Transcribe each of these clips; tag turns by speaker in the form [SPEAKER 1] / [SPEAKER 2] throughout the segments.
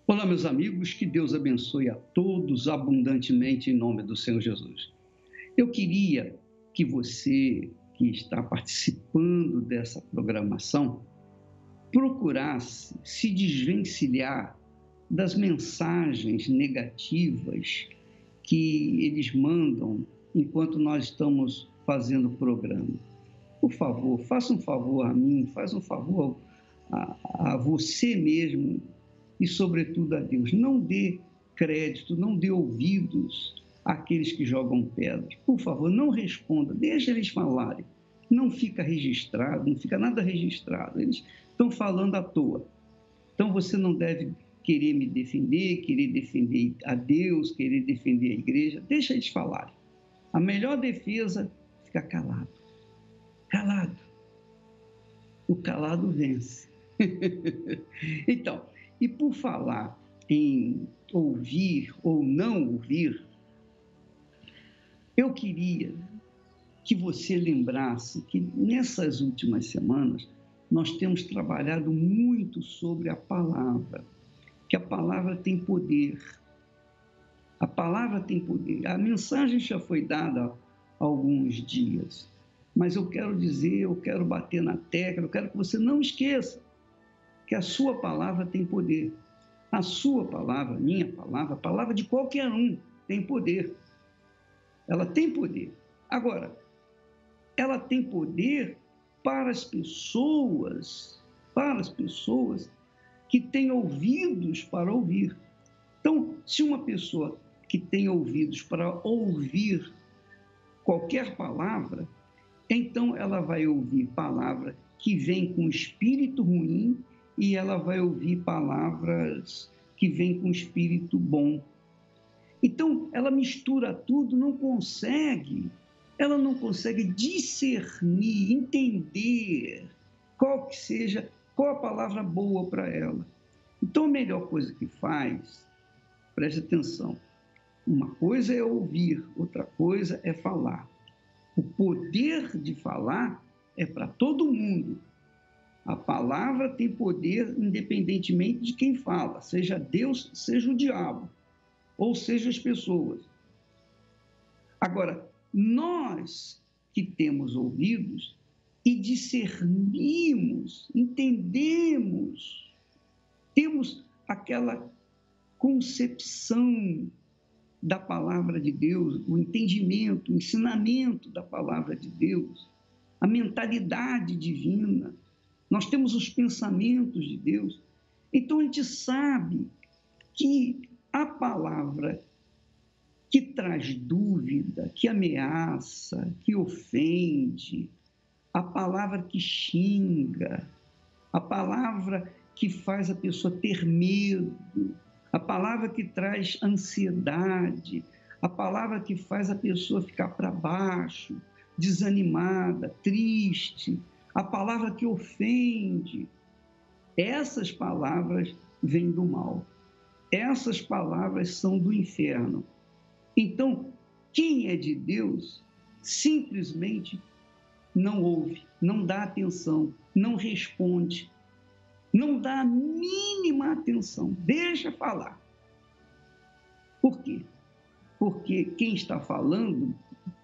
[SPEAKER 1] Olá, meus amigos, que Deus abençoe a todos abundantemente em nome do Senhor Jesus. Eu queria que você, que está participando dessa programação, procurasse se desvencilhar das mensagens negativas que eles mandam enquanto nós estamos fazendo o programa. Por favor, faça um favor a mim, faz um favor a você mesmo e, sobretudo, a Deus. Não dê crédito, não dê ouvidos àqueles que jogam pedras. Por favor, não responda, deixa eles falarem. Não fica registrado, não fica nada registrado. Eles estão falando à toa. Então, você não deve querer me defender, querer defender a Deus, querer defender a igreja. Deixa eles falarem. A melhor defesa é ficar calado. Calado. O calado vence. Então, e por falar em ouvir ou não ouvir, eu queria que você lembrasse que nessas últimas semanas nós temos trabalhado muito sobre a palavra, que a palavra tem poder. A palavra tem poder. A mensagem já foi dada há alguns dias, mas eu quero dizer, eu quero bater na tecla, eu quero que você não esqueça que a sua palavra tem poder. A sua palavra, minha palavra, a palavra de qualquer um tem poder. Ela tem poder. Agora, ela tem poder para as pessoas que têm ouvidos para ouvir. Então, se uma pessoa que tem ouvidos para ouvir qualquer palavra, então ela vai ouvir palavra que vem com espírito ruim e ela vai ouvir palavras que vêm com espírito bom. Então, ela mistura tudo, ela não consegue discernir, entender qual a palavra boa para ela. Então, a melhor coisa que faz, preste atenção, uma coisa é ouvir, outra coisa é falar. O poder de falar é para todo mundo. A palavra tem poder independentemente de quem fala, seja Deus, seja o diabo, ou seja as pessoas. Agora, nós que temos ouvidos e discernimos, entendemos, temos aquela concepção da palavra de Deus, o entendimento, o ensinamento da palavra de Deus, a mentalidade divina, nós temos os pensamentos de Deus. Então, a gente sabe que a palavra que traz dúvida, que ameaça, que ofende, a palavra que xinga, a palavra que faz a pessoa ter medo, a palavra que traz ansiedade, a palavra que faz a pessoa ficar para baixo, desanimada, triste, a palavra que ofende, essas palavras vêm do mal. Essas palavras são do inferno. Então, quem é de Deus simplesmente não ouve, não dá atenção, não responde, não dá a mínima atenção, deixa falar. Por quê? Porque quem está falando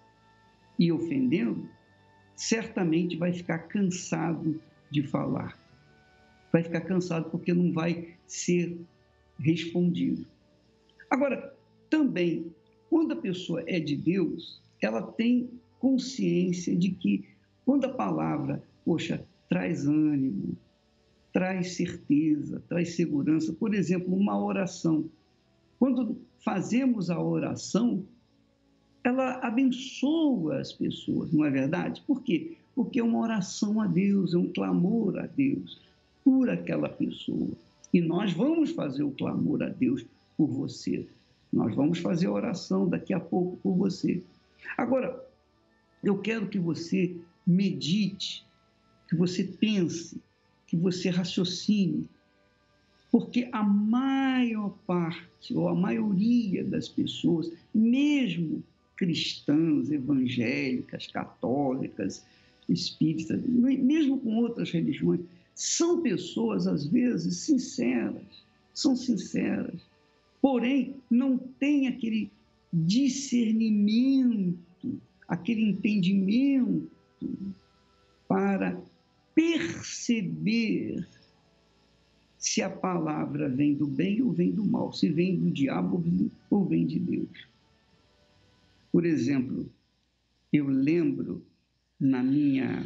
[SPEAKER 1] e ofendendo, certamente vai ficar cansado de falar. Vai ficar cansado porque não vai ser respondido. Agora, também, quando a pessoa é de Deus, ela tem consciência de que quando a palavra, traz ânimo, traz certeza, traz segurança. Por exemplo, uma oração. Quando fazemos a oração, ela abençoa as pessoas, não é verdade? Por quê? Porque é uma oração a Deus, é um clamor a Deus por aquela pessoa. E nós vamos fazer o clamor a Deus por você. Nós vamos fazer a oração daqui a pouco por você. Agora, eu quero que você medite, que você pense, que você raciocine, porque a maior parte, ou a maioria das pessoas, mesmo cristãs, evangélicas, católicas, espíritas, mesmo com outras religiões, são pessoas, às vezes, sinceras. são sinceras, porém não têm aquele discernimento, aquele entendimento para perceber se a palavra vem do bem ou vem do mal, se vem do diabo ou vem de Deus. Por exemplo, eu lembro na minha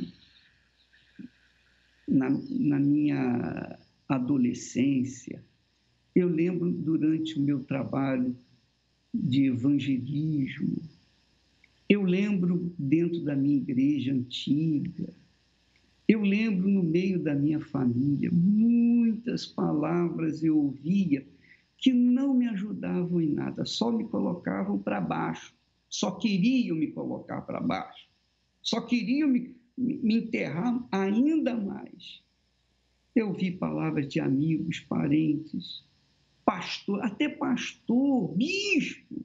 [SPEAKER 1] adolescência, eu lembro durante o meu trabalho de evangelismo, eu lembro dentro da minha igreja antiga, eu lembro no meio da minha família, muitas palavras eu ouvia que não me ajudavam em nada, só me colocavam para baixo, só queriam me colocar para baixo, só queriam me enterrar ainda mais. Eu vi palavras de amigos, parentes, pastor, até pastor, bispo.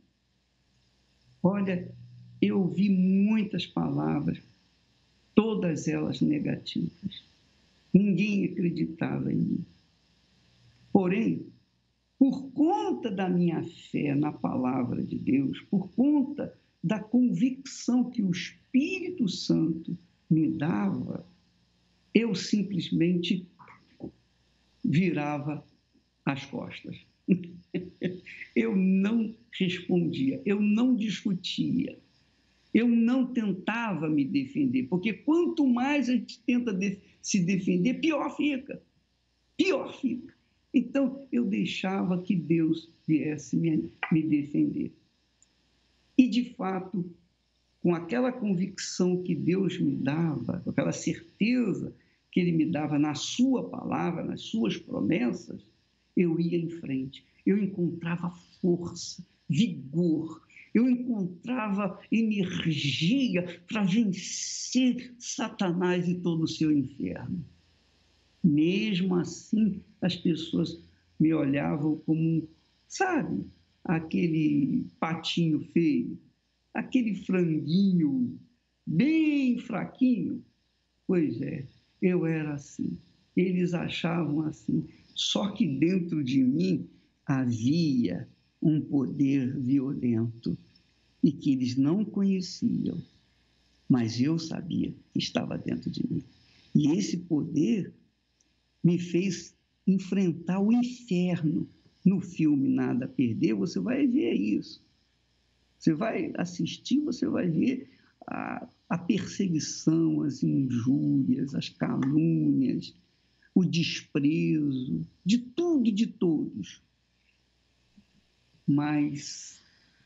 [SPEAKER 1] Olha, eu ouvi muitas palavras, todas elas negativas. Ninguém acreditava em mim. Porém, por conta da minha fé na palavra de Deus, por conta da convicção que o Espírito Santo me dava, eu simplesmente virava as costas. Eu não respondia, eu não discutia, eu não tentava me defender, porque quanto mais a gente tenta se defender, pior fica, pior fica. Então, eu deixava que Deus viesse me defender. E, de fato, com aquela convicção que Deus me dava, com aquela certeza que Ele me dava na sua palavra, nas suas promessas, eu ia em frente, eu encontrava força, vigor, eu encontrava energia para vencer Satanás e todo o seu inferno. Mesmo assim, as pessoas me olhavam como, sabe, aquele patinho feio, aquele franguinho bem fraquinho. Pois é, eu era assim. Eles achavam assim. Só que dentro de mim havia um poder violento e que eles não conheciam, mas eu sabia que estava dentro de mim. E esse poder me fez enfrentar o inferno. No filme Nada a Perder, você vai ver isso. Você vai assistir, você vai ver a perseguição, as injúrias, as calúnias, o desprezo, de tudo e de todos. Mas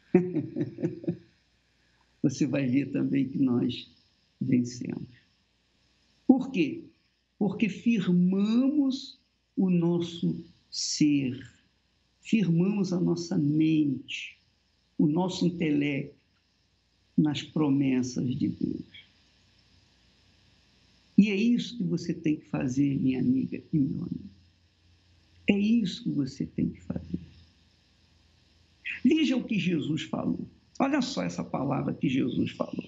[SPEAKER 1] você vai ver também que nós vencemos. Por quê? Porque firmamos o nosso ser, firmamos a nossa mente, o nosso intelecto nas promessas de Deus. E é isso que você tem que fazer, minha amiga e meu amigo. É isso que você tem que fazer. Veja o que Jesus falou. Olha só essa palavra que Jesus falou.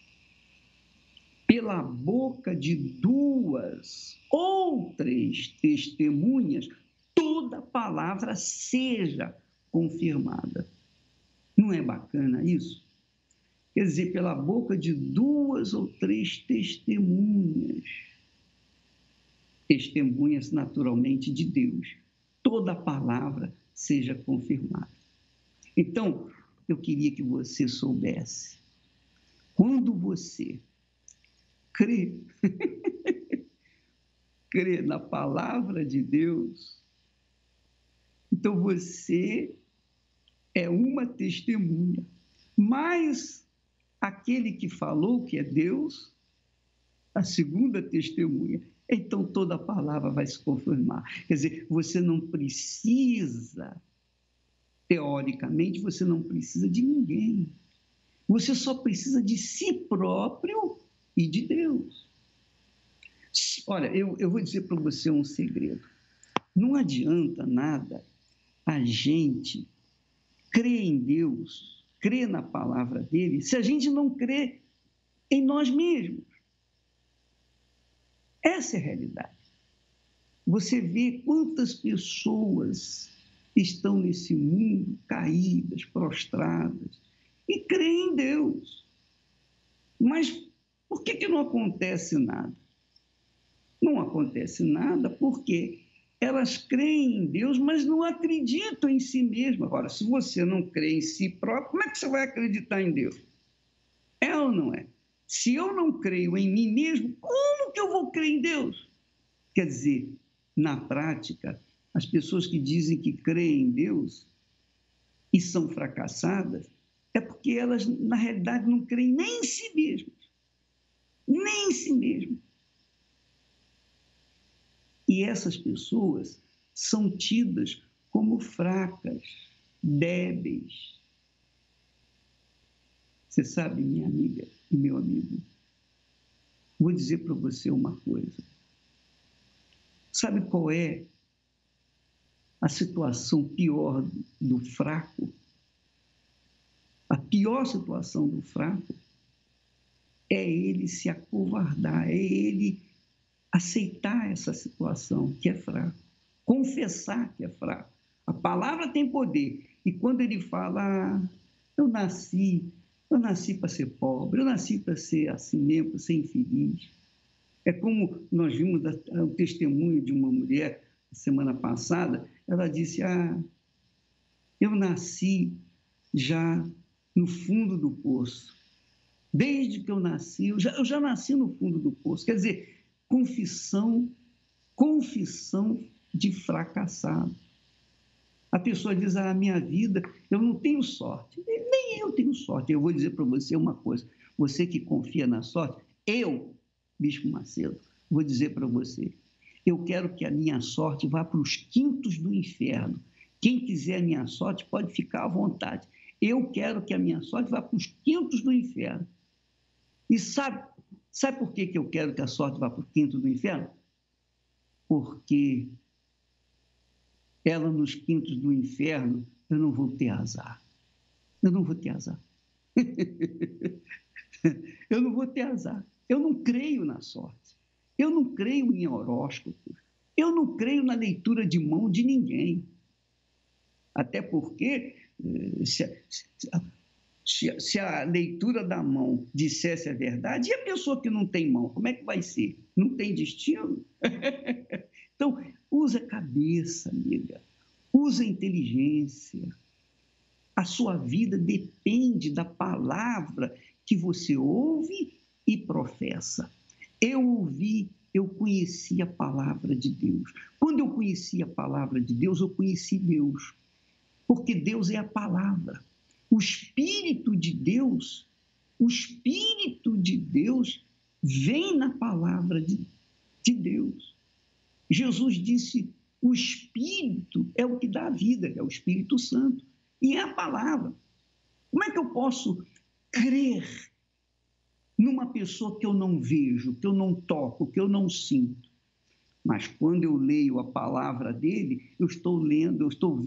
[SPEAKER 1] Pela boca de 2 ou 3 testemunhas, toda palavra seja confirmada. Não é bacana isso? Quer dizer, pela boca de 2 ou 3 testemunhas. Testemunhas, naturalmente, de Deus. Toda palavra seja confirmada. Então, eu queria que você soubesse. Quando você crê, crê na palavra de Deus, então você é uma testemunha. Mas aquele que falou que é Deus, a segunda testemunha. Então toda a palavra vai se confirmar. Quer dizer, você não precisa, teoricamente, você não precisa de ninguém. Você só precisa de si próprio e de Deus. Olha, eu vou dizer para você um segredo. Não adianta nada a gente crer em Deus, crer na palavra dele, se a gente não crê em nós mesmos. Essa é a realidade. Você vê quantas pessoas estão nesse mundo caídas, prostradas, e creem em Deus. Mas por que não acontece nada? Não acontece nada porque elas creem em Deus, mas não acreditam em si mesmas. Agora, se você não crê em si próprio, como é que você vai acreditar em Deus? É ou não é? Se eu não creio em mim mesmo, como que eu vou crer em Deus? Quer dizer, na prática, as pessoas que dizem que creem em Deus e são fracassadas, é porque elas, na realidade, não creem nem em si mesmas. Nem em si mesmas. E essas pessoas são tidas como fracas, débeis. Você sabe, minha amiga e meu amigo, vou dizer para você uma coisa. Sabe qual é a situação pior do fraco? A pior situação do fraco é ele se acovardar, é ele aceitar essa situação que é fraco, confessar que é fraco. A palavra tem poder. E quando ele fala, eu nasci para ser pobre, eu nasci para ser assim mesmo, para ser infeliz. É como nós vimos o testemunho de uma mulher semana passada, ela disse, eu nasci já no fundo do poço. Desde que eu nasci, eu já nasci no fundo do poço. Quer dizer, confissão de fracassado. A pessoa diz, minha vida, eu não tenho sorte. Nem eu tenho sorte. Eu vou dizer para você uma coisa, você que confia na sorte, eu, Bispo Macedo, vou dizer para você, eu quero que a minha sorte vá para os quintos do inferno. Quem quiser a minha sorte pode ficar à vontade. Eu quero que a minha sorte vá para os quintos do inferno. E sabe por que eu quero que a sorte vá para o quinto do inferno? Porque ela nos quintos do inferno, eu não vou ter azar. Eu não vou ter azar. Eu não vou ter azar. Eu não creio na sorte. Eu não creio em horóscopo. Eu não creio na leitura de mão de ninguém. Até porque, se a leitura da mão dissesse a verdade, e a pessoa que não tem mão, como é que vai ser? Não tem destino? Então, usa a cabeça, amiga. Usa a inteligência. A sua vida depende da palavra que você ouve e professa. Eu conheci a palavra de Deus. Quando eu conheci a palavra de Deus, eu conheci Deus. Porque Deus é a palavra. O Espírito de Deus vem na palavra de Deus. Jesus disse, o Espírito é o que dá a vida, é o Espírito Santo. E é a palavra. Como é que eu posso crer numa pessoa que eu não vejo, que eu não toco, que eu não sinto? Mas quando eu leio a palavra dele, eu estou lendo, eu estou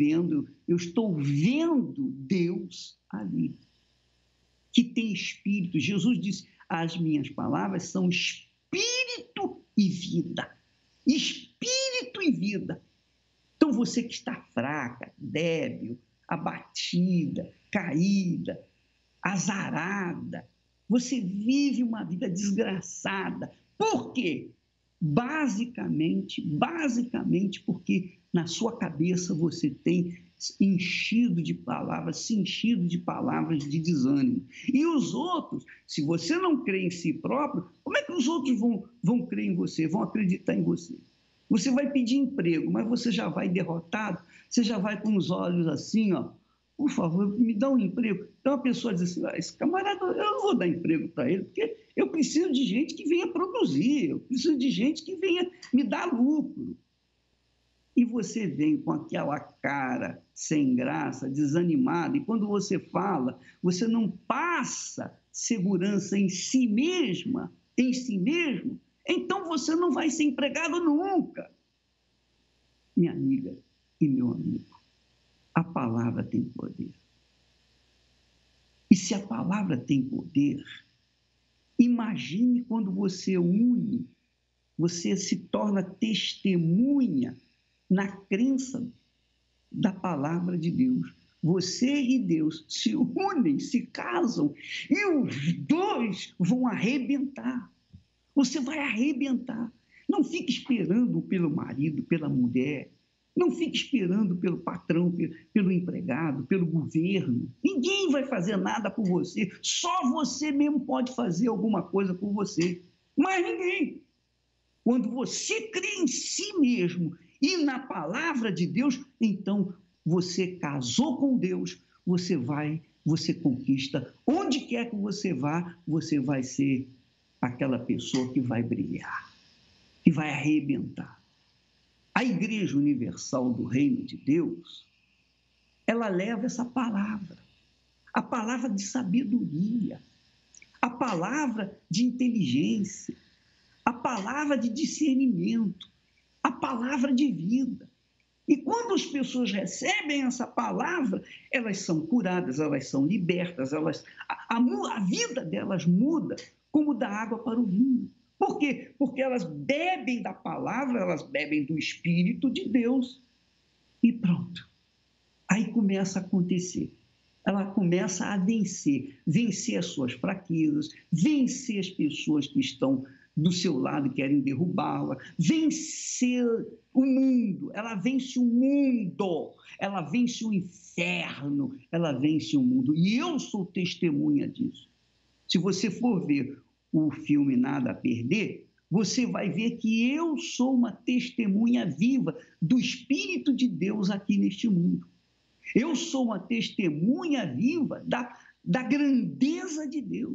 [SPEAKER 1] vendo Deus ali, que tem espírito. Jesus disse, as minhas palavras são espírito e vida. Espírito e vida. Então você que está fraca, débil, abatida, caída, azarada, você vive uma vida desgraçada. Por quê? Basicamente porque na sua cabeça você tem se enchido de palavras de desânimo. E os outros, se você não crê em si próprio, como é que os outros vão crer em você, vão acreditar em você? Você vai pedir emprego, mas você já vai derrotado, você já vai com os olhos assim, ó, por favor, me dá um emprego. Então a pessoa diz assim, esse camarada, eu não vou dar emprego para ele, porque eu preciso de gente que venha produzir, eu preciso de gente que venha me dar lucro. E você vem com aquela cara sem graça, desanimada, e quando você fala, você não passa segurança em si mesma, em si mesmo, então você não vai ser empregado nunca. Minha amiga e meu amigo, a palavra tem poder. E se a palavra tem poder, imagine quando você une você se torna testemunha na crença da palavra de Deus. Você e Deus se unem, se casam, e os dois vão arrebentar. Você vai arrebentar. Não fique esperando pelo marido, pela mulher. Não fique esperando pelo patrão, pelo empregado, pelo governo. Ninguém vai fazer nada por você. Só você mesmo pode fazer alguma coisa por você. Mas ninguém. Quando você crê em si mesmo e na palavra de Deus, então você casou com Deus, você conquista. Onde quer que você vá, você vai ser aquela pessoa que vai brilhar, que vai arrebentar. A Igreja Universal do Reino de Deus, ela leva essa palavra, a palavra de sabedoria, a palavra de inteligência, a palavra de discernimento, a palavra de vida. E quando as pessoas recebem essa palavra, elas são curadas, elas são libertas, a vida delas muda como da água para o vinho. Por quê? Porque elas bebem da palavra, elas bebem do Espírito de Deus e pronto. Aí começa a acontecer. Ela começa a vencer as suas fraquezas, vencer as pessoas que estão do seu lado e querem derrubá-la, vencer o mundo, ela vence o mundo, ela vence o inferno, ela vence o mundo. E eu sou testemunha disso. Se você for ver o filme Nada a Perder, você vai ver que eu sou uma testemunha viva do Espírito de Deus aqui neste mundo. Eu sou uma testemunha viva da grandeza de Deus.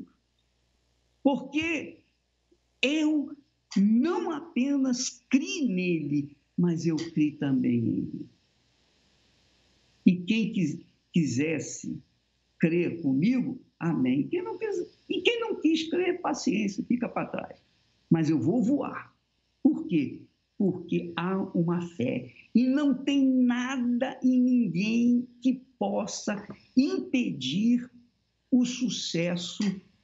[SPEAKER 1] Porque eu não apenas criei nele, mas eu criei também em ele. E quem quisesse crer comigo, amém. E quem não quis crer, paciência, fica para trás. Mas eu vou voar. Por quê? Porque há uma fé. E não tem nada e ninguém que possa impedir o sucesso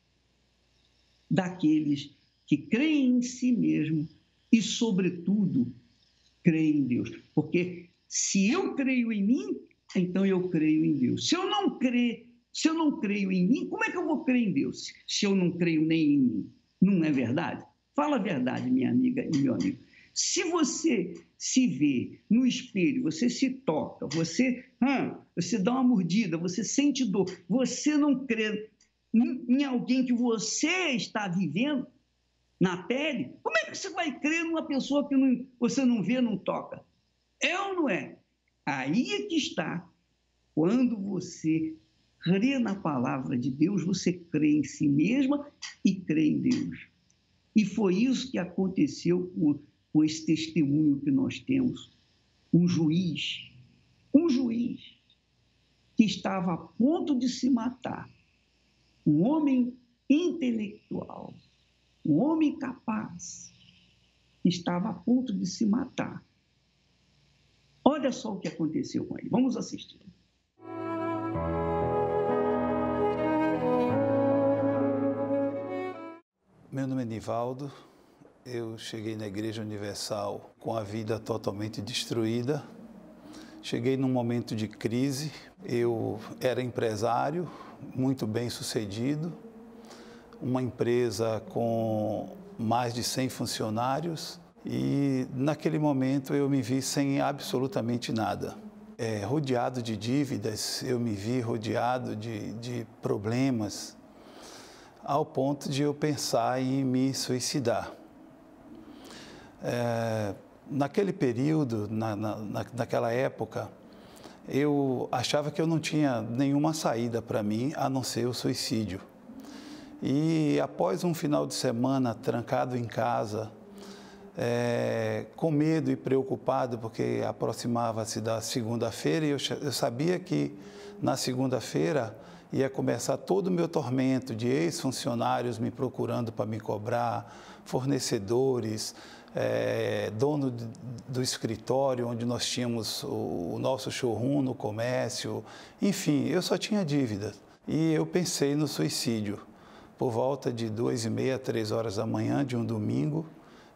[SPEAKER 1] daqueles que creem em si mesmo e, sobretudo, creem em Deus. Porque se eu creio em mim, então eu creio em Deus. Se eu não creio em mim, como é que eu vou crer em Deus? Se eu não creio nem em mim. Não é verdade? Fala a verdade, minha amiga e meu amigo. Se você se vê no espelho, você se toca, você dá uma mordida, você sente dor, você não crê em alguém que você está vivendo na pele, como é que você vai crer numa pessoa que você não vê, não toca? É ou não é? Aí é que está. Quando você crê na palavra de Deus, você crê em si mesma e crê em Deus. E foi isso que aconteceu com esse testemunho que nós temos. Um juiz que estava a ponto de se matar, um homem intelectual, um homem capaz, que estava a ponto de se matar. Olha só o que aconteceu com ele. Vamos assistir.
[SPEAKER 2] Meu nome é Nivaldo, eu cheguei na Igreja Universal com a vida totalmente destruída. Cheguei num momento de crise, eu era empresário, muito bem sucedido, uma empresa com mais de 100 funcionários e naquele momento eu me vi sem absolutamente nada. Rodeado de dívidas, eu me vi rodeado de problemas, ao ponto de eu pensar em me suicidar. Naquele período, naquela época, eu achava que eu não tinha nenhuma saída para mim, a não ser o suicídio. E após um final de semana trancado em casa, com medo e preocupado, porque aproximava-se da segunda-feira, e eu sabia que na segunda-feira ia começar todo o meu tormento de ex-funcionários me procurando para me cobrar, fornecedores, dono do escritório onde nós tínhamos o nosso showroom no comércio, enfim, eu só tinha dívidas. E eu pensei no suicídio. Por volta de 2h30, 3 horas da manhã de um domingo,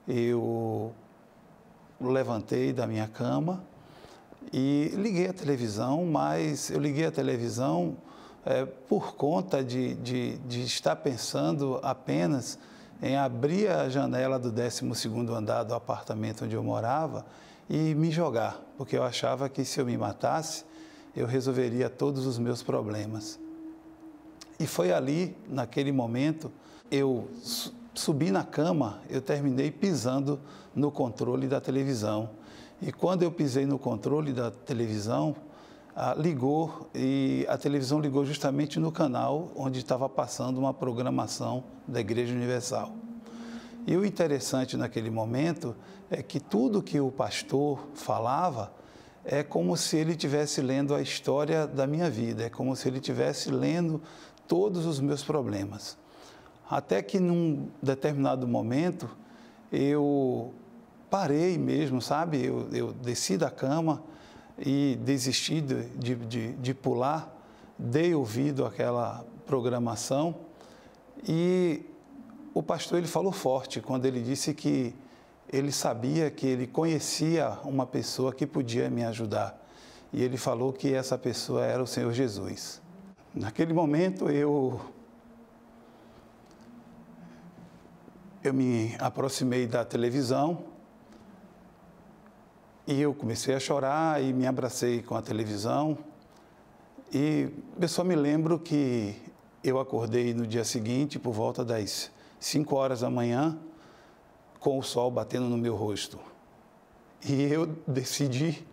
[SPEAKER 2] eu levantei da minha cama e liguei a televisão, mas eu liguei a televisão por conta de estar pensando apenas em abrir a janela do 12º andar do apartamento onde eu morava e me jogar, porque eu achava que se eu me matasse, eu resolveria todos os meus problemas. E foi ali, naquele momento, eu subi na cama, eu terminei pisando no controle da televisão. E quando eu pisei no controle da televisão, ligou, e a televisão ligou justamente no canal onde estava passando uma programação da Igreja Universal. E o interessante naquele momento é que tudo que o pastor falava é como se ele estivesse lendo a história da minha vida, é como se ele estivesse lendo todos os meus problemas. Até que num determinado momento eu parei mesmo, sabe? Eu desci da cama e desisti de pular, dei ouvido àquela programação e o pastor ele falou forte quando ele disse que ele sabia que ele conhecia uma pessoa que podia me ajudar. E ele falou que essa pessoa era o Senhor Jesus. Naquele momento eu me aproximei da televisão e eu comecei a chorar e me abracei com a televisão. E eu só me lembro que eu acordei no dia seguinte, por volta das 5 horas da manhã, com o sol batendo no meu rosto. E eu decidi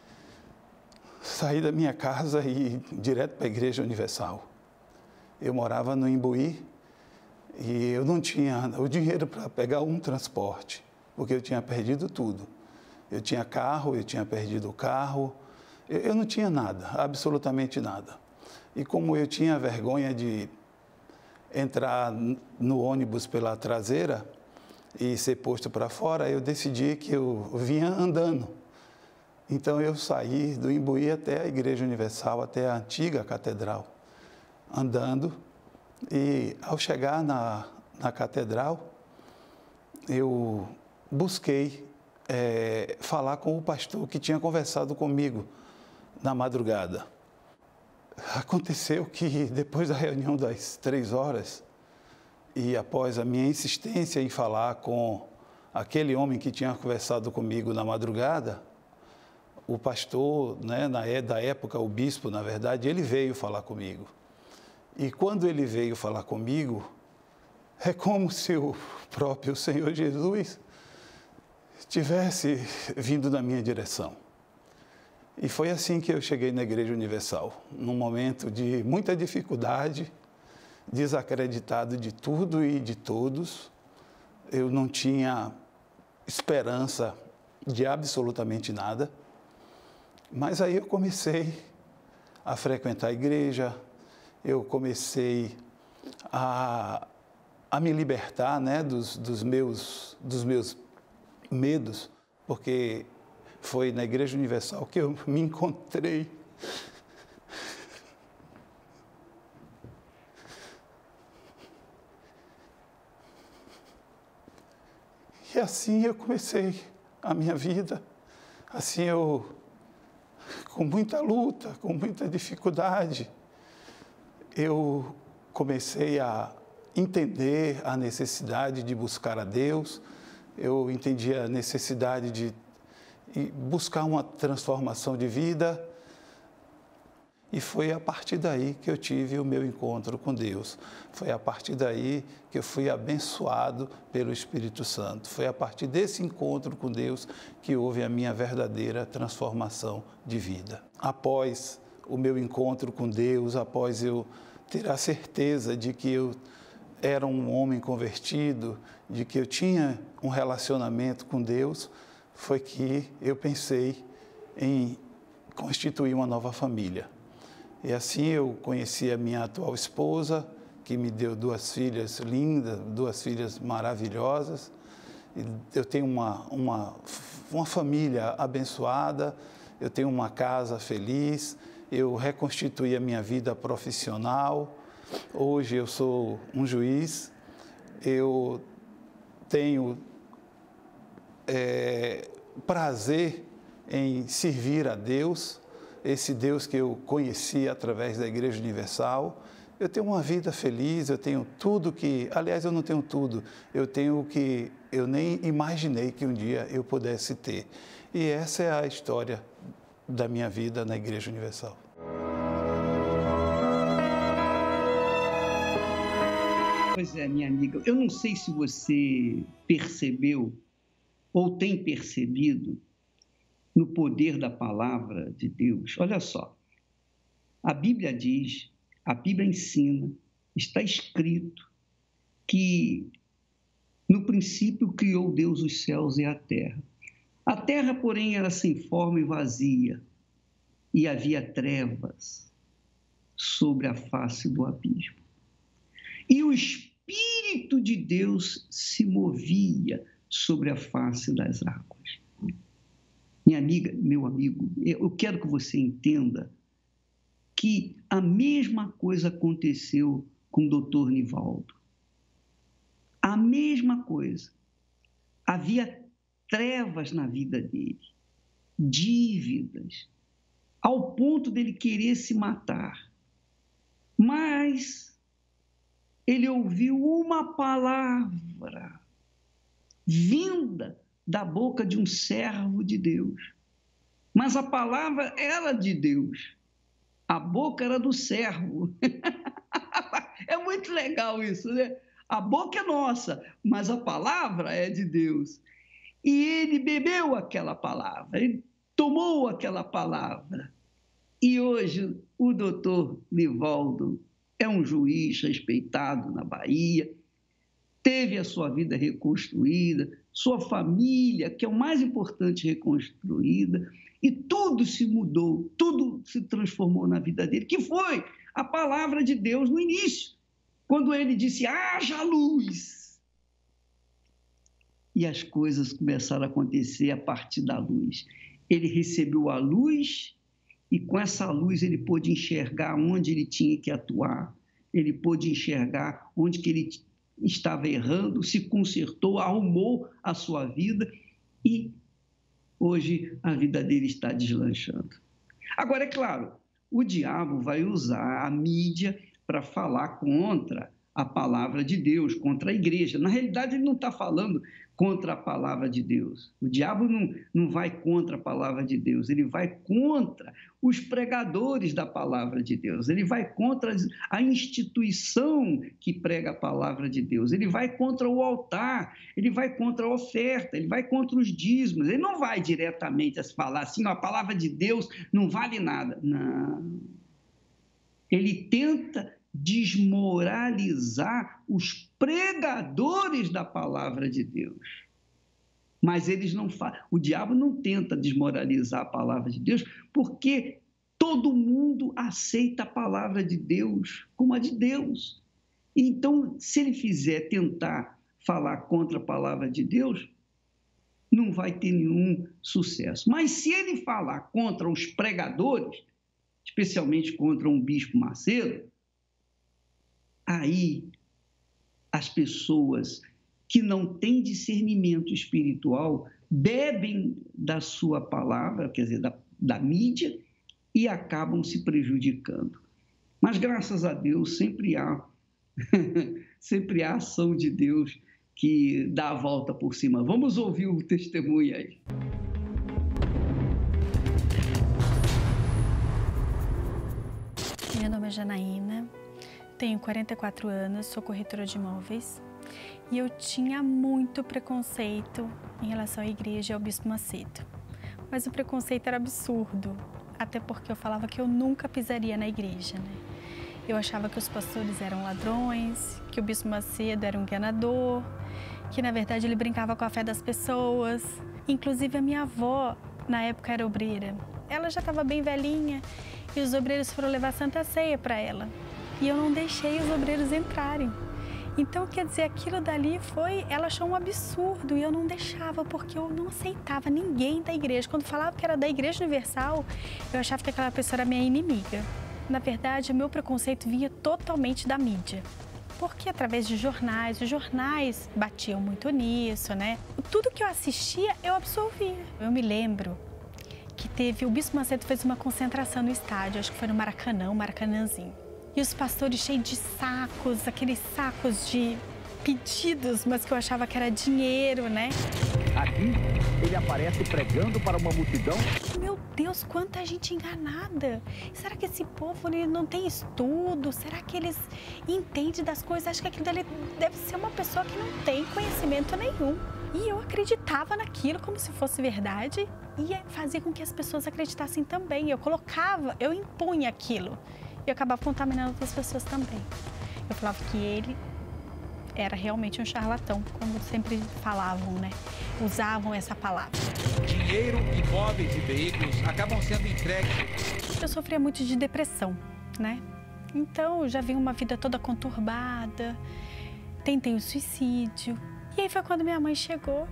[SPEAKER 2] sair da minha casa e ir direto para a Igreja Universal. Eu morava no Imbuí e eu não tinha o dinheiro para pegar um transporte, porque eu tinha perdido tudo. Eu tinha carro, eu tinha perdido o carro, eu não tinha nada, absolutamente nada. E como eu tinha vergonha de entrar no ônibus pela traseira e ser posto para fora, eu decidi que eu vinha andando. Então eu saí do Imbuí até a Igreja Universal, até a antiga catedral, andando. E ao chegar na catedral, eu busquei falar com o pastor que tinha conversado comigo na madrugada. Aconteceu que depois da reunião das 3 horas, e após a minha insistência em falar com aquele homem que tinha conversado comigo na madrugada, o pastor, né, da época, o bispo, na verdade, ele veio falar comigo. E quando ele veio falar comigo, é como se o próprio Senhor Jesus tivesse vindo na minha direção. E foi assim que eu cheguei na Igreja Universal, num momento de muita dificuldade, desacreditado de tudo e de todos. Eu não tinha esperança de absolutamente nada. Mas aí eu comecei a frequentar a igreja, eu comecei a me libertar, né, dos meus medos, porque foi na Igreja Universal que eu me encontrei. E assim eu comecei a minha vida, assim eu, com muita luta, com muita dificuldade, eu comecei a entender a necessidade de buscar a Deus, eu entendi a necessidade de buscar uma transformação de vida. E foi a partir daí que eu tive o meu encontro com Deus. Foi a partir daí que eu fui abençoado pelo Espírito Santo. Foi a partir desse encontro com Deus que houve a minha verdadeira transformação de vida. Após o meu encontro com Deus, após eu ter a certeza de que eu era um homem convertido, de que eu tinha um relacionamento com Deus, foi que eu pensei em constituir uma nova família. E assim eu conheci a minha atual esposa, que me deu 2 filhas lindas, 2 filhas maravilhosas. E eu tenho uma família abençoada, eu tenho uma casa feliz, eu reconstituí a minha vida profissional. Hoje eu sou um juiz, eu tenho prazer em servir a Deus, esse Deus que eu conheci através da Igreja Universal. Eu tenho uma vida feliz, eu tenho tudo que... Aliás, eu não tenho tudo, eu tenho o que eu nem imaginei que um dia eu pudesse ter. E essa é a história da minha vida na Igreja Universal.
[SPEAKER 1] Pois é, minha amiga, eu não sei se você percebeu ou tem percebido no poder da palavra de Deus. Olha só, a Bíblia diz, a Bíblia ensina, está escrito que no princípio criou Deus os céus e a terra. A terra, porém, era sem forma e vazia, e havia trevas sobre a face do abismo. E o Espírito de Deus se movia sobre a face das águas. Minha amiga, meu amigo, eu quero que você entenda que a mesma coisa aconteceu com o Dr. Nivaldo. A mesma coisa. Havia trevas na vida dele, dívidas, ao ponto dele querer se matar. Mas ele ouviu uma palavra vinda da boca de um servo de Deus. Mas a palavra era de Deus. A boca era do servo. É muito legal isso, né? A boca é nossa, mas a palavra é de Deus. E ele bebeu aquela palavra, ele tomou aquela palavra. E hoje o doutor Nivaldo é um juiz respeitado na Bahia, teve a sua vida reconstruída, sua família, que é o mais importante, reconstruída, e tudo se mudou, tudo se transformou na vida dele, que foi a palavra de Deus no início, quando ele disse, haja luz. E as coisas começaram a acontecer a partir da luz. Ele recebeu a luz e com essa luz ele pôde enxergar onde ele tinha que atuar, ele pôde enxergar onde que ele estava errando, se consertou, arrumou a sua vida e hoje a vida dele está deslanchando. Agora, é claro, o diabo vai usar a mídia para falar contra a palavra de Deus, contra a igreja. Na realidade, ele não está falando contra a palavra de Deus. O diabo não vai contra a palavra de Deus, ele vai contra os pregadores da palavra de Deus, ele vai contra a instituição que prega a palavra de Deus, ele vai contra o altar, ele vai contra a oferta, ele vai contra os dízimos, ele não vai diretamente falar assim, a palavra de Deus não vale nada. Não. Ele tenta desmoralizar os pregadores da palavra de Deus. Mas eles não fazem. O diabo não tenta desmoralizar a palavra de Deus, porque todo mundo aceita a palavra de Deus como a de Deus. Então, se ele fizer tentar falar contra a palavra de Deus, não vai ter nenhum sucesso. Mas se ele falar contra os pregadores, especialmente contra um bispo Macedo, aí as pessoas que não têm discernimento espiritual bebem da sua palavra, quer dizer, da mídia, e acabam se prejudicando. Mas, graças a Deus, sempre há a ação de Deus que dá a volta por cima. Vamos ouvir o testemunho aí.
[SPEAKER 3] Meu nome é Janaína, tenho 44 anos, sou corretora de imóveis e eu tinha muito preconceito em relação à igreja e ao Bispo Macedo. Mas o preconceito era absurdo, até porque eu falava que eu nunca pisaria na igreja, né? Eu achava que os pastores eram ladrões, que o Bispo Macedo era um enganador, que na verdade ele brincava com a fé das pessoas. Inclusive a minha avó, na época, era obreira. Ela já estava bem velhinha e os obreiros foram levar Santa Ceia para ela. E eu não deixei os obreiros entrarem. Então, quer dizer, aquilo dali foi... Ela achou um absurdo e eu não deixava, porque eu não aceitava ninguém da igreja. Quando falava que era da Igreja Universal, eu achava que aquela pessoa era minha inimiga. Na verdade, o meu preconceito vinha totalmente da mídia. porque através de jornais, os jornais batiam muito nisso, né? Tudo que eu assistia, eu absorvia. Eu me lembro que o Bispo Macedo fez uma concentração no estádio, acho que foi no Maracanã, um Maracanãzinho. E os pastores cheios de sacos, aqueles sacos de pedidos, mas que eu achava que era dinheiro, né?
[SPEAKER 4] Aqui, ele aparece pregando para uma multidão.
[SPEAKER 3] Meu Deus, quanta gente enganada! Será que esse povo ele não tem estudo? Será que eles entendem das coisas? Acho que aquilo dele deve ser uma pessoa que não tem conhecimento nenhum. E eu acreditava naquilo como se fosse verdade e fazia com que as pessoas acreditassem também. Eu impunha aquilo e eu acabava contaminando outras pessoas também. Eu falava que ele era realmente um charlatão, como sempre falavam, né? Usavam essa palavra.
[SPEAKER 5] Dinheiro, imóveis e veículos acabam sendo entregues.
[SPEAKER 3] Eu sofria muito de depressão, né? Então, eu já vinha uma vida toda conturbada, tentei o suicídio. E aí foi quando minha mãe chegou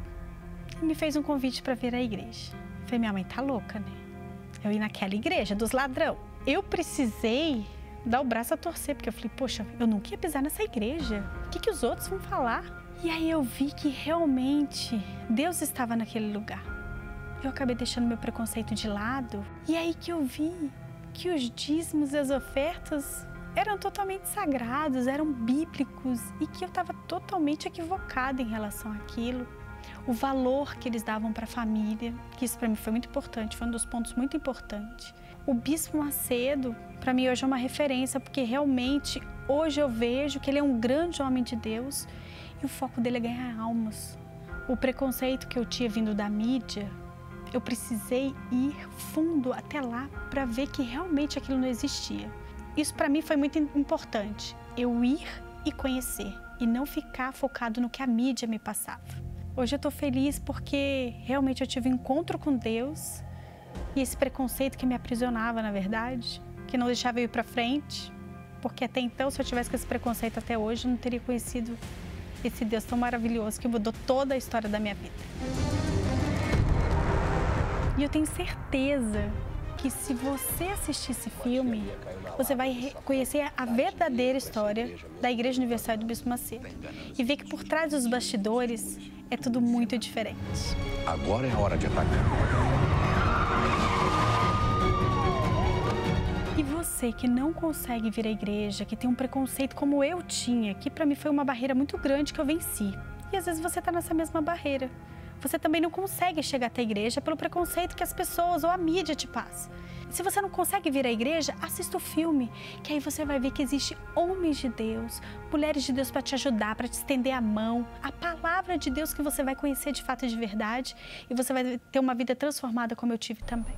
[SPEAKER 3] e me fez um convite para vir à igreja. Eu falei, minha mãe tá louca, né? Eu ir naquela igreja dos ladrão. Eu precisei dar o braço a torcer, porque eu falei, poxa, eu nunca ia pisar nessa igreja. O que os outros vão falar? E aí eu vi que realmente Deus estava naquele lugar. Eu acabei deixando meu preconceito de lado. E aí que eu vi que os dízimos e as ofertas eram totalmente sagrados, eram bíblicos e que eu estava totalmente equivocada em relação àquilo. O valor que eles davam para a família, que isso para mim foi muito importante, foi um dos pontos muito importantes. O Bispo Macedo, para mim hoje é uma referência, porque realmente hoje eu vejo que ele é um grande homem de Deus e o foco dele é ganhar almas. O preconceito que eu tinha vindo da mídia, eu precisei ir fundo até lá para ver que realmente aquilo não existia. Isso para mim foi muito importante, eu ir e conhecer e não ficar focado no que a mídia me passava. Hoje eu estou feliz porque realmente eu tive um encontro com Deus e esse preconceito que me aprisionava, na verdade, que não deixava eu ir para frente, porque até então, se eu tivesse com esse preconceito até hoje, eu não teria conhecido esse Deus tão maravilhoso que mudou toda a história da minha vida. E eu tenho certeza que se você assistir esse filme, você vai conhecer a verdadeira história da Igreja Universal do Bispo Macedo e ver que por trás dos bastidores é tudo muito diferente.
[SPEAKER 4] Agora é a hora de atacar.
[SPEAKER 3] E você que não consegue vir à igreja, que tem um preconceito como eu tinha, que para mim foi uma barreira muito grande que eu venci. E às vezes você está nessa mesma barreira. Você também não consegue chegar até a igreja pelo preconceito que as pessoas ou a mídia te passa. Se você não consegue vir à igreja, assista o filme, que aí você vai ver que existe homens de Deus, mulheres de Deus para te ajudar, para te estender a mão, a palavra de Deus que você vai conhecer de fato e de verdade e você vai ter uma vida transformada como eu tive também.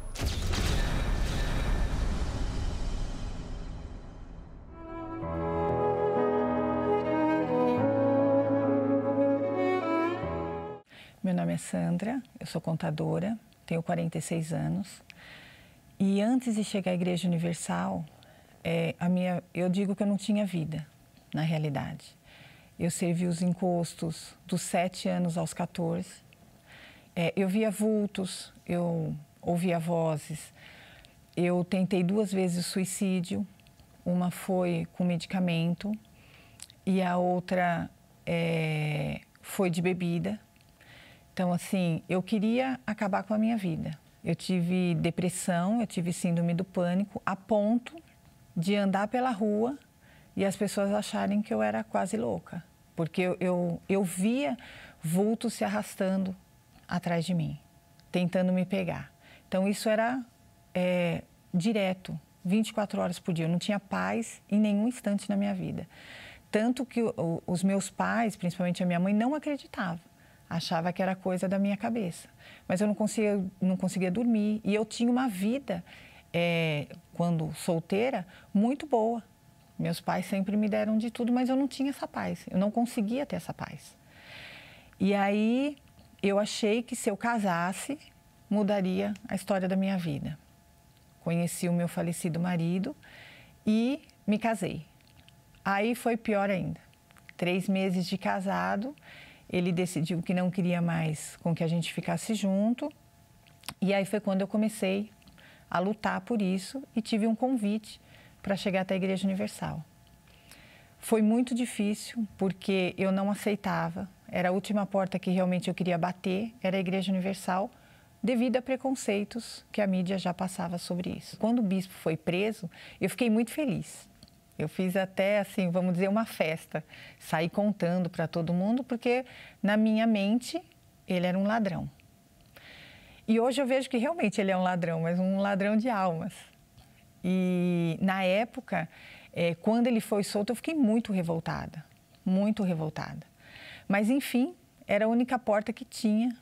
[SPEAKER 6] Meu nome é Sandra, eu sou contadora, tenho 46 anos. E antes de chegar à Igreja Universal, eu digo que eu não tinha vida, na realidade. Eu servi os encostos dos 7 anos aos 14. Eu via vultos, eu ouvia vozes. Eu tentei 2 vezes suicídio. Uma foi com medicamento e a outra foi de bebida. Então, assim, eu queria acabar com a minha vida. Eu tive depressão, eu tive síndrome do pânico, a ponto de andar pela rua e as pessoas acharem que eu era quase louca. Porque eu via vultos se arrastando atrás de mim, tentando me pegar. Então, isso era direto, 24 horas por dia. Eu não tinha paz em nenhum instante na minha vida. Tanto que os meus pais, principalmente a minha mãe, não acreditavam. Achava que era coisa da minha cabeça. Mas eu não conseguia dormir. E eu tinha uma vida, quando solteira, muito boa. Meus pais sempre me deram de tudo, mas eu não tinha essa paz. Eu não conseguia ter essa paz. E aí, eu achei que se eu casasse, mudaria a história da minha vida. Conheci o meu falecido marido e me casei. Aí foi pior ainda. 3 meses de casado, ele decidiu que não queria mais com que a gente ficasse junto. E aí foi quando eu comecei a lutar por isso e tive um convite para chegar até a Igreja Universal. Foi muito difícil, porque eu não aceitava. Era a última porta que realmente eu queria bater, era a Igreja Universal, devido a preconceitos que a mídia já passava sobre isso. Quando o bispo foi preso, eu fiquei muito feliz. Eu fiz até, assim, vamos dizer, uma festa. Saí contando para todo mundo, porque na minha mente ele era um ladrão. E hoje eu vejo que realmente ele é um ladrão, mas um ladrão de almas. E na época, quando ele foi solto, eu fiquei muito revoltada, muito revoltada. Mas, enfim, era a única porta que tinha,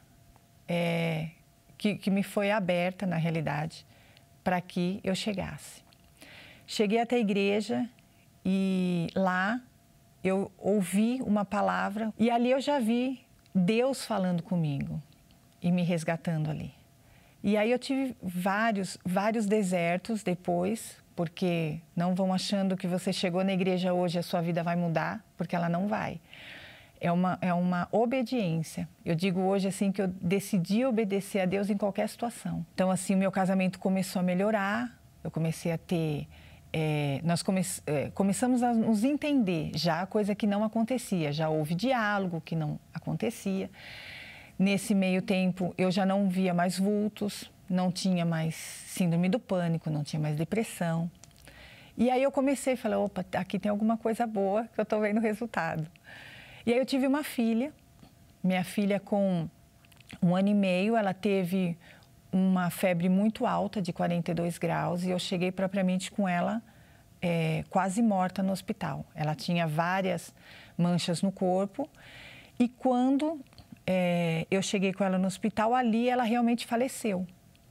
[SPEAKER 6] que me foi aberta, na realidade, para que eu chegasse. Cheguei até a igreja e lá eu ouvi uma palavra e ali eu já vi Deus falando comigo e me resgatando ali. E aí eu tive vários desertos depois, porque não vão achando que você chegou na igreja hoje e a sua vida vai mudar, porque ela não vai. É uma obediência. Eu digo hoje assim que eu decidi obedecer a Deus em qualquer situação. Então assim, o meu casamento começou a melhorar, eu comecei a ter... começamos a nos entender, já coisa que não acontecia, já houve diálogo que não acontecia. Nesse meio tempo, eu já não via mais vultos, não tinha mais síndrome do pânico, não tinha mais depressão. E aí eu comecei a falar, opa, aqui tem alguma coisa boa que eu estou vendo o resultado. E aí eu tive uma filha, minha filha com 1 ano e meio, ela teve uma febre muito alta, de 42 graus, e eu cheguei propriamente com ela quase morta no hospital. Ela tinha várias manchas no corpo e quando eu cheguei com ela no hospital, ali ela realmente faleceu.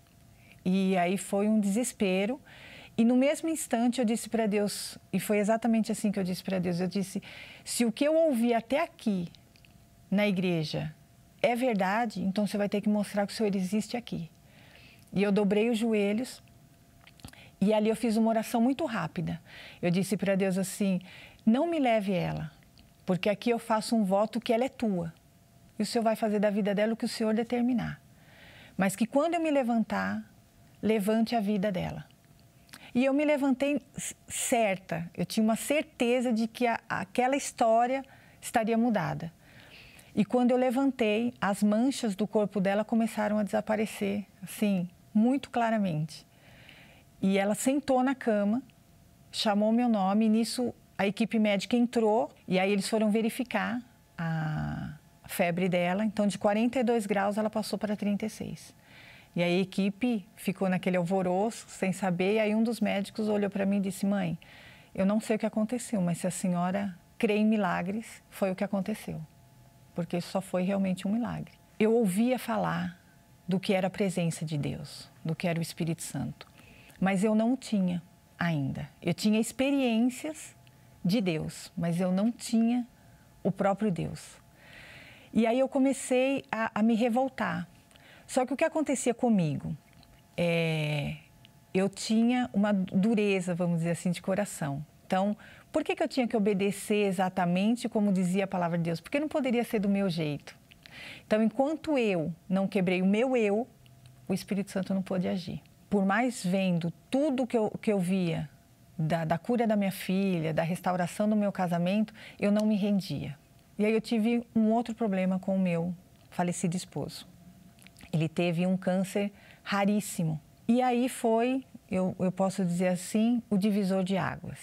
[SPEAKER 6] E aí foi um desespero. E no mesmo instante eu disse para Deus, e foi exatamente assim que eu disse para Deus, eu disse, se o que eu ouvi até aqui na igreja é verdade, então você vai ter que mostrar que o Senhor existe aqui. E eu dobrei os joelhos e ali eu fiz uma oração muito rápida. Eu disse para Deus assim, não me leve ela, porque aqui eu faço um voto que ela é tua. E o Senhor vai fazer da vida dela o que o Senhor determinar. Mas que quando eu me levantar, levante a vida dela. E eu me levantei certa, eu tinha uma certeza de que aquela história estaria mudada. E quando eu levantei, as manchas do corpo dela começaram a desaparecer, assim, muito claramente. E ela sentou na cama, chamou meu nome, e nisso a equipe médica entrou, e aí eles foram verificar a febre dela. Então, de 42 graus, ela passou para 36. E aí a equipe ficou naquele alvoroço, sem saber, e aí um dos médicos olhou para mim e disse, mãe, eu não sei o que aconteceu, mas se a senhora crê em milagres, foi o que aconteceu. Porque só foi realmente um milagre. Eu ouvia falar do que era a presença de Deus, do que era o Espírito Santo, mas eu não tinha ainda. Eu tinha experiências de Deus, mas eu não tinha o próprio Deus. E aí eu comecei a me revoltar. Só que o que acontecia comigo? Eu tinha uma dureza, vamos dizer assim, de coração. Então, por que eu tinha que obedecer exatamente como dizia a palavra de Deus? Porque não poderia ser do meu jeito. Então, enquanto eu não quebrei o meu eu, o Espírito Santo não pôde agir. Por mais vendo tudo que eu via, da cura da minha filha, da restauração do meu casamento, eu não me rendia. E aí eu tive um outro problema com o meu falecido esposo. Ele teve um câncer raríssimo. E aí foi, eu posso dizer assim, o divisor de águas.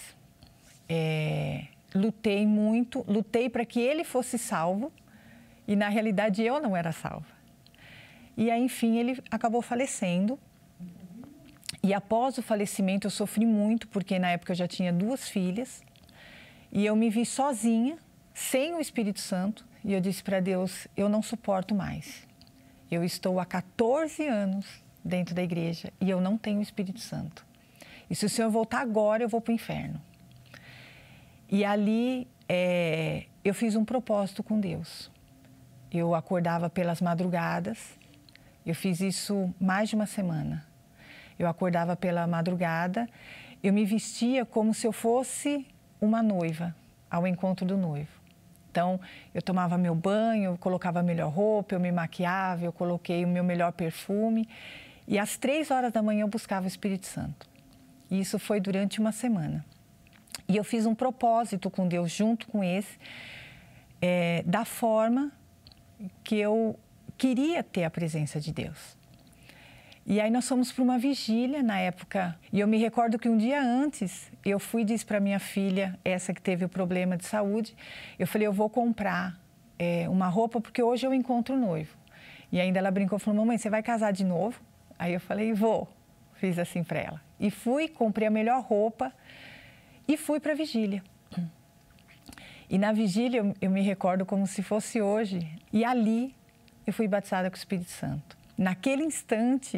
[SPEAKER 6] Lutei muito, lutei para que ele fosse salvo e, na realidade, eu não era salva. E aí, enfim, ele acabou falecendo. E após o falecimento, eu sofri muito, porque na época eu já tinha 2 filhas. E eu me vi sozinha, sem o Espírito Santo. E eu disse para Deus, eu não suporto mais. Eu estou há 14 anos dentro da igreja e eu não tenho o Espírito Santo. E se o Senhor voltar agora, eu vou para o inferno. E ali eu fiz um propósito com Deus. Eu acordava pelas madrugadas, eu fiz isso mais de uma semana. Eu acordava pela madrugada, eu me vestia como se eu fosse uma noiva, ao encontro do noivo. Então, eu tomava meu banho, eu colocava a melhor roupa, eu me maquiava, eu coloquei o meu melhor perfume. E às 3 horas da manhã eu buscava o Espírito Santo. E isso foi durante uma semana. E eu fiz um propósito com Deus junto com esse, da forma que eu queria ter a presença de Deus. E aí nós fomos para uma vigília na época, e eu me recordo que um dia antes, eu fui e disse para minha filha, essa que teve o problema de saúde, eu falei, eu vou comprar uma roupa, porque hoje eu encontro o noivo. E ainda ela brincou, falou, mamãe, você vai casar de novo? Aí eu falei, vou. Fiz assim para ela. E fui, comprei a melhor roupa e fui para a vigília. E na vigília eu me recordo como se fosse hoje. E ali eu fui batizada com o Espírito Santo. Naquele instante,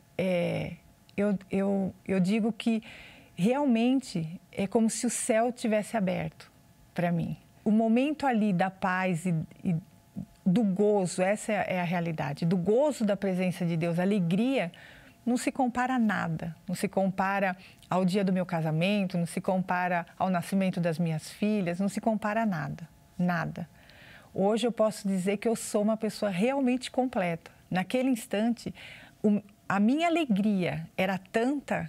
[SPEAKER 6] eu digo que realmente é como se o céu tivesse aberto para mim. O momento ali da paz e do gozo, essa é a realidade, do gozo da presença de Deus, a alegria, não se compara a nada, não se compara ao dia do meu casamento, não se compara ao nascimento das minhas filhas, não se compara a nada, nada. Hoje eu posso dizer que eu sou uma pessoa realmente completa. Naquele instante, a minha alegria era tanta,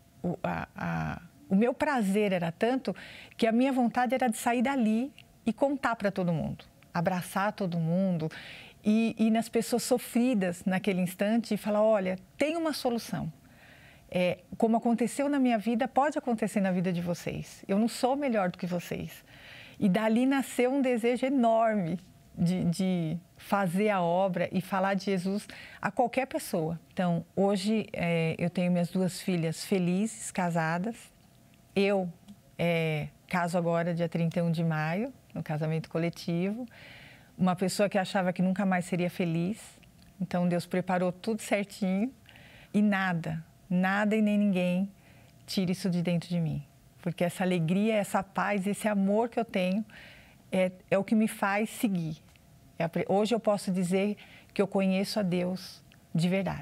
[SPEAKER 6] o meu prazer era tanto, que a minha vontade era de sair dali e contar para todo mundo, abraçar todo mundo e nas pessoas sofridas naquele instante e falar, olha, tem uma solução. Como aconteceu na minha vida, pode acontecer na vida de vocês. Eu não sou melhor do que vocês. E dali nasceu um desejo enorme de fazer a obra e falar de Jesus a qualquer pessoa. Então, hoje eu tenho minhas 2 filhas felizes, casadas. Eu caso agora dia 31 de maio, no casamento coletivo. Uma pessoa que achava que nunca mais seria feliz. Então, Deus preparou tudo certinho. E nada e nem ninguém tira isso de dentro de mim. Porque essa alegria, essa paz, esse amor que eu tenho é o que me faz seguir. Hoje eu posso dizer que eu conheço a Deus de verdade.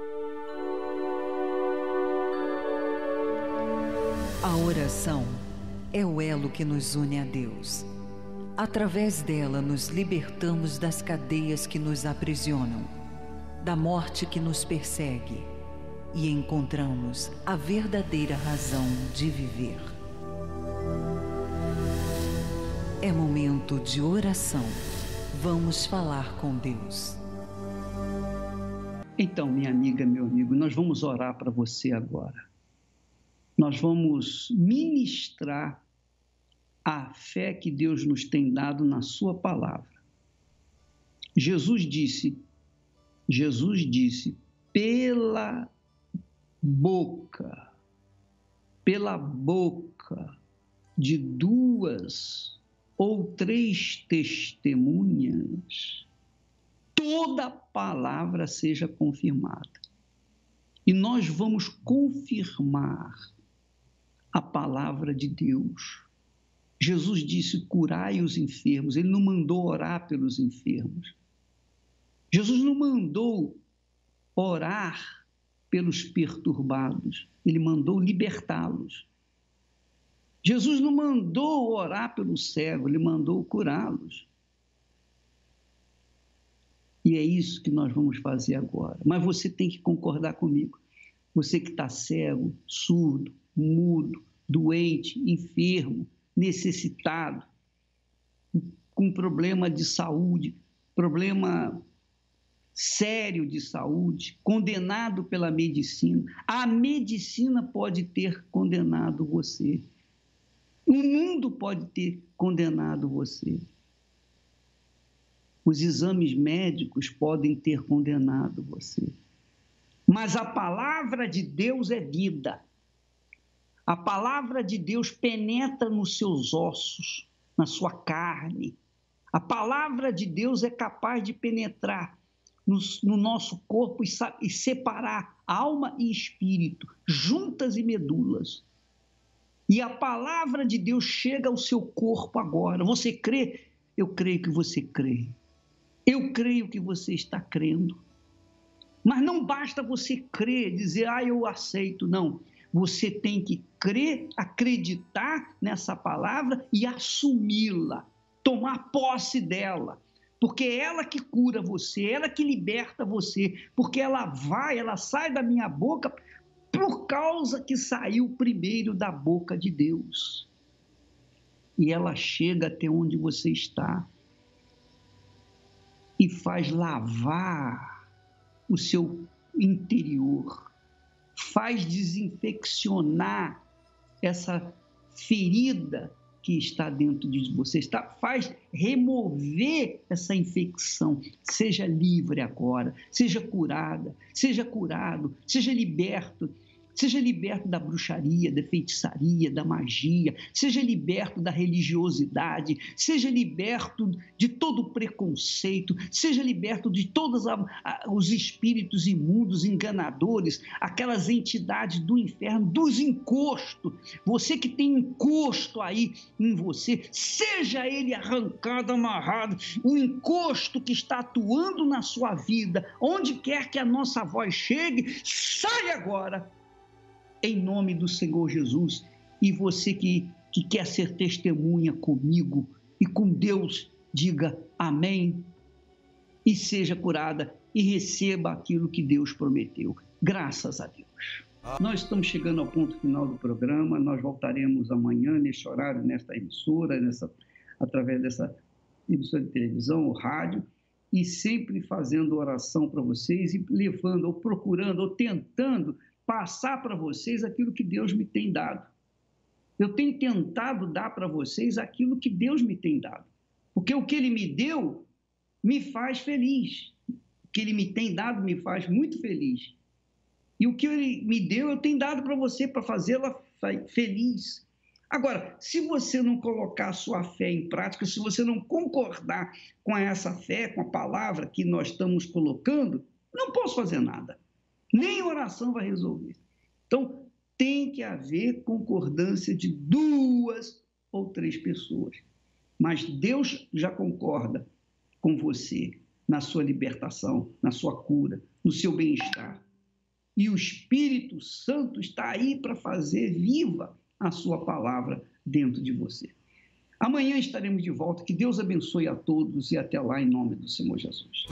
[SPEAKER 7] A oração é o elo que nos une a Deus. Através dela, nos libertamos das cadeias que nos aprisionam, da morte que nos persegue e encontramos a verdadeira razão de viver. É momento de oração. Vamos falar com Deus.
[SPEAKER 1] Então, minha amiga, meu amigo, nós vamos orar para você agora. Nós vamos ministrar a fé que Deus nos tem dado na sua palavra. Jesus disse, pela boca de 2 ou 3 testemunhas, toda palavra seja confirmada. E nós vamos confirmar a palavra de Deus. Jesus disse, curai os enfermos. Ele não mandou orar pelos enfermos. Jesus não mandou orar pelos perturbados. Ele mandou libertá-los. Jesus não mandou orar pelo cego, ele mandou curá-los. E é isso que nós vamos fazer agora. Mas você tem que concordar comigo. Você que está cego, surdo, mudo, doente, enfermo, necessitado, com problema de saúde, problema sério de saúde, condenado pela medicina. A medicina pode ter condenado você. O mundo pode ter condenado você. Os exames médicos podem ter condenado você. Mas a palavra de Deus é vida. A palavra de Deus penetra nos seus ossos, na sua carne. A palavra de Deus é capaz de penetrar no nosso corpo e separar alma e espírito, juntas e medulas. E a palavra de Deus chega ao seu corpo agora. Você crê? Eu creio que você crê. Eu creio que você está crendo. Mas não basta você crer, dizer, eu aceito. Não. Você tem que crer, acreditar nessa palavra e assumi-la, tomar posse dela. Porque é ela que cura você, é ela que liberta você. Porque ela sai da minha boca por causa que saiu primeiro da boca de Deus. e ela chega até onde você está e faz lavar o seu interior, faz desinfeccionar essa ferida que está dentro de você, faz remover essa infecção. Seja livre agora, seja curada, seja curado, seja liberto da bruxaria, da feitiçaria, da magia, seja liberto da religiosidade, seja liberto de todo preconceito, seja liberto de todos os espíritos imundos, enganadores, aquelas entidades do inferno, dos encostos. Você que tem encosto aí em você, seja ele arrancado, amarrado, o encosto que está atuando na sua vida, onde quer que a nossa voz chegue, sai agora, em nome do Senhor Jesus. E você que quer ser testemunha comigo e com Deus, diga amém e seja curada e receba aquilo que Deus prometeu. Graças a Deus. Nós estamos chegando ao ponto final do programa. Nós voltaremos amanhã, neste horário, nesta emissora, através dessa emissora de televisão ou rádio, e sempre fazendo oração para vocês e levando, ou procurando, ou tentando passar para vocês aquilo que Deus me tem dado. Eu tenho tentado dar para vocês aquilo que Deus me tem dado, porque o que Ele me deu me faz feliz. O que Ele me tem dado me faz muito feliz. E o que Ele me deu, eu tenho dado para você, para fazê-la feliz. Agora, se você não colocar a sua fé em prática, se você não concordar com essa fé, com a palavra que nós estamos colocando, não posso fazer nada. Nem oração vai resolver. Então, tem que haver concordância de 2 ou 3 pessoas. Mas Deus já concorda com você na sua libertação, na sua cura, no seu bem-estar. E o Espírito Santo está aí para fazer viva a sua palavra dentro de você. Amanhã estaremos de volta. Que Deus abençoe a todos e até lá, em nome do Senhor Jesus.